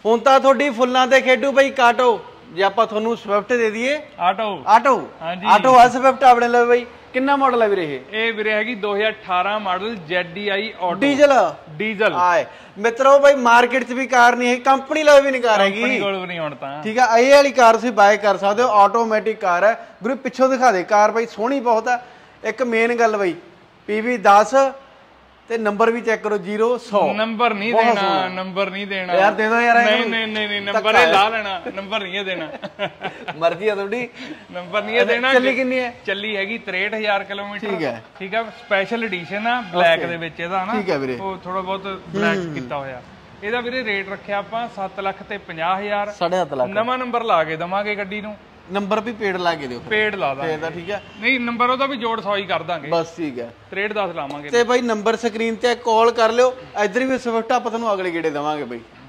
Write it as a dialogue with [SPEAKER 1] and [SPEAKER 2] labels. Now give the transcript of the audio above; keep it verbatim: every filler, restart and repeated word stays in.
[SPEAKER 1] ਹੁਣ ਤਾਂ ਤੁਹਾਡੀ ਫੁੱਲਾਂ ਤੇ ਖੇਡੂ ਬਈ ਕਾਟੋ ਜੇ ਆਪਾਂ ਤੁਹਾਨੂੰ ਸਵਿਫਟ ਦੇ ਦਈਏ
[SPEAKER 2] ਆਟੋ
[SPEAKER 1] ਆਟੋ
[SPEAKER 2] ਹਾਂਜੀ
[SPEAKER 1] ਆਟੋ ਆ ਸਵਿਫਟ ਆਪਣੇ ਲਈ ਬਈ ਕਿੰਨਾ ਮਾਡਲ ਹੈ ਵੀਰੇ ਇਹ
[SPEAKER 2] ਇਹ ਵੀਰੇ ਹੈਗੀ ਦੋ ਹਜ਼ਾਰ ਅਠਾਰਾਂ model Z D I auto
[SPEAKER 1] diesel
[SPEAKER 2] diesel
[SPEAKER 1] ਆਏ ਮਿੱਤਰੋ ਬਈ ਮਾਰਕੀਟ 'ਚ ਵੀ ਕਾਰ ਨਹੀਂ ਹੈ ਕੰਪਨੀ ਲਈ ਵੀ ਨਹੀਂ ਕਾਰ ਹੈਗੀ
[SPEAKER 2] ਕੰਪਨੀ ਕੋਲ ਵੀ ਨਹੀਂ ਹੁਣ ਤਾਂ
[SPEAKER 1] ਠੀਕ ਆ ਇਹ ਵਾਲੀ ਕਾਰ ਤੁਸੀਂ ਬਾਏ ਕਰ ਸਕਦੇ ਹੋ ਆਟੋਮੈਟਿਕ ਕਾਰ ਹੈ ਗੁਰੂ ਪਿੱਛੋਂ ਦਿਖਾ ਦੇ ਕਾਰ ਬਈ ਸੋਹਣੀ ਬਹੁਤ ਹੈ ਇੱਕ ਮੇਨ ਗੱਲ ਬਈ ਪੀਵੀ ਦਸ ਤੇ ਨੰਬਰ ਵੀ ਚੈੱਕ ਕਰੋ ਜ਼ੀਰੋ ਸੌ
[SPEAKER 2] ਨੰਬਰ ਨਹੀਂ ਦੇਣਾ ਨੰਬਰ ਨਹੀਂ ਦੇਣਾ
[SPEAKER 1] ਯਾਰ ਦੇ ਦੋ ਯਾਰ
[SPEAKER 2] ਨਹੀਂ ਨਹੀਂ ਨਹੀਂ ਨਹੀਂ ਨੰਬਰ ਇਹ ਲਾ ਲੈਣਾ ਨੰਬਰ ਨਹੀਂ ਇਹ ਦੇਣਾ
[SPEAKER 1] ਮਰਜ਼ੀ ਆ ਤੁਹਾਡੀ
[SPEAKER 2] ਨੰਬਰ ਨਹੀਂ ਇਹ ਦੇਣਾ
[SPEAKER 1] ਚੱਲੀ ਕਿੰਨੀ ਹੈ
[SPEAKER 2] ਚੱਲੀ ਹੈਗੀ ਤਰੇਹਠ ਹਜ਼ਾਰ ਕਿਲੋਮੀਟਰ
[SPEAKER 1] ਠੀਕ ਹੈ
[SPEAKER 2] ਠੀਕ ਆ ਸਪੈਸ਼ਲ ਐਡੀਸ਼ਨ ਆ ਬਲੈਕ ਦੇ ਵਿੱਚ ਇਹਦਾ ਨਾ
[SPEAKER 1] ਠੀਕ ਹੈ ਵੀਰੇ
[SPEAKER 2] ਉਹ ਥੋੜਾ ਬਹੁਤ ਬਲੈਕ ਕੀਤਾ ਹੋਇਆ ਇਹਦਾ ਵੀਰੇ ਰੇਟ ਰੱਖਿਆ ਆਪਾਂ ਸੱਤ ਲੱਖ ਤੇ ਪੰਜਾਹ ਹਜ਼ਾਰ
[SPEAKER 1] ਸਾਢੇ ਸੱਤ ਲੱਖ
[SPEAKER 2] ਨਵਾਂ ਨੰਬਰ ਲਾ ਕੇ ਦਵਾਂਗੇ ਗੱਡੀ ਨੂੰ
[SPEAKER 1] ਨੰਬਰ ਵੀ ਪੇੜ ਲਾ ਕੇ ਦਿਓ
[SPEAKER 2] ਪੇੜ ਲਾ ਦਾਂਗੇ
[SPEAKER 1] ਫੇਰ ਤਾਂ ਠੀਕ ਹੈ
[SPEAKER 2] ਨਹੀਂ ਨੰਬਰ ਉਹਦਾ ਵੀ ਜੋੜ ਸੌ ਹੀ ਕਰ ਦਾਂਗੇ
[SPEAKER 1] ਬਸ ਠੀਕ ਹੈ
[SPEAKER 2] ਤਰੇਹਠ ਦਸ ਲਾਵਾਂਗੇ
[SPEAKER 1] ਤੇ ਬਾਈ ਨੰਬਰ ਸਕਰੀਨ ਤੇ ਕਾਲ ਕਰ ਲਿਓ ਇਧਰ ਵੀ ਸਵਿਫਟ ਆਪਾਂ ਤੁਹਾਨੂੰ ਅਗਲੇ ਗੇੜੇ ਦਵਾਂਗੇ ਬਾਈ